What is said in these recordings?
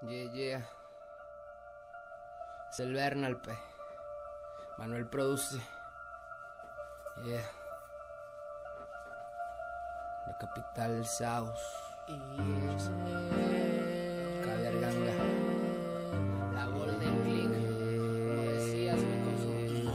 Yeah. Es el Bernal, pe. Manuel produce. Yeah. La capital del Saus. Caviar Ganga. La Golden Click. Como decías, me consumo.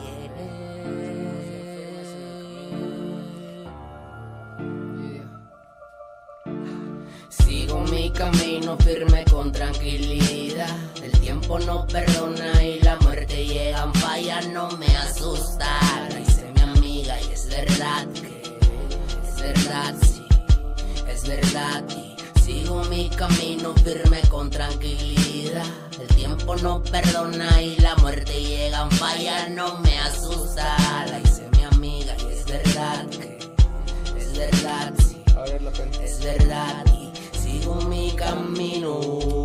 Sigo mi camino firme con tranquilidad. El tiempo no perdona y la muerte llega en falla, no me asusta. La hice mi amiga y es verdad que es verdad, sí, es verdad. Y sigo mi camino firme con tranquilidad. El tiempo no perdona y la muerte llega en falla, no me asusta. La hice mi amiga y es verdad que es verdad, sí, es verdad. Y sigo mi camino.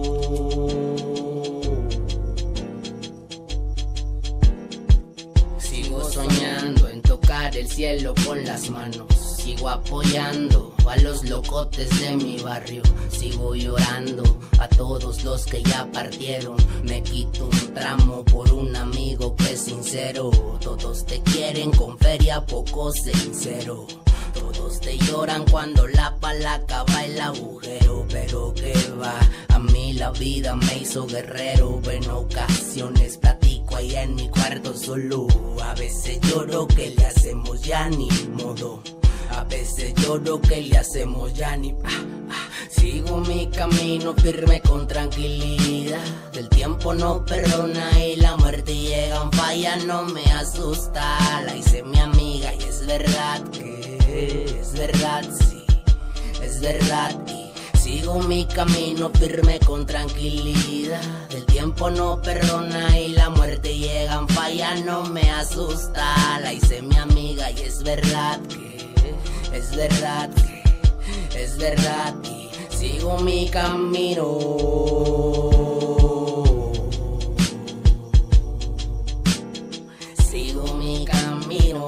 Sigo soñando en tocar el cielo con las manos. Sigo apoyando a los locotes de mi barrio. Sigo llorando a todos los que ya partieron. Me quito un tramo por un amigo que es sincero. Todos te quieren con feria, poco sincero. Todos te lloran cuando la palaca va el agujero. Pero que va, a mí la vida me hizo guerrero. En ocasiones platico ahí en mi cuarto solo. A veces lloro que le hacemos ya ni modo. A veces lloro que le hacemos ya ni Sigo mi camino firme con tranquilidad. El tiempo no perdona y la muerte llega en falla, no me asusta. La hice mi amiga y es verdad que es verdad, sí, es verdad. Y sigo mi camino firme con tranquilidad. El tiempo no perdona y la muerte llega en falla, no me asusta. La hice mi amiga y es verdad que es verdad, que es verdad. Y sigo mi camino. Sigo mi camino.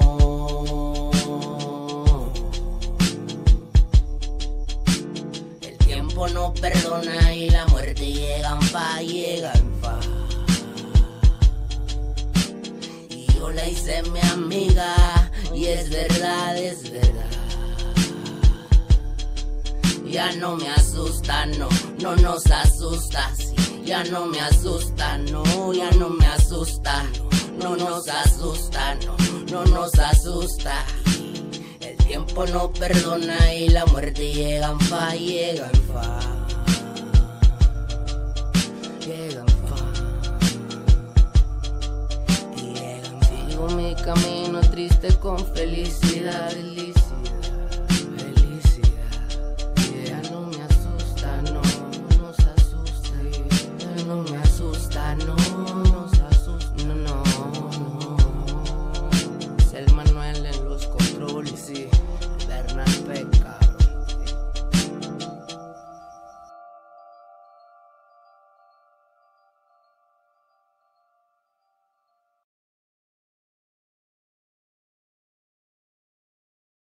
El tiempo no perdona y la muerte llega en fa, llega en fa. Y yo la hice mi amiga y es verdad, es verdad. Ya no me asusta, no, no nos asusta, sí. Ya no me asusta, no, ya no me asusta, no, no nos asusta, no, no nos asusta. El tiempo no perdona y la muerte llega en fa, llega en fa. Llega en fa. Llega en fa. Sigo mi camino triste con felicidad, felicidad. No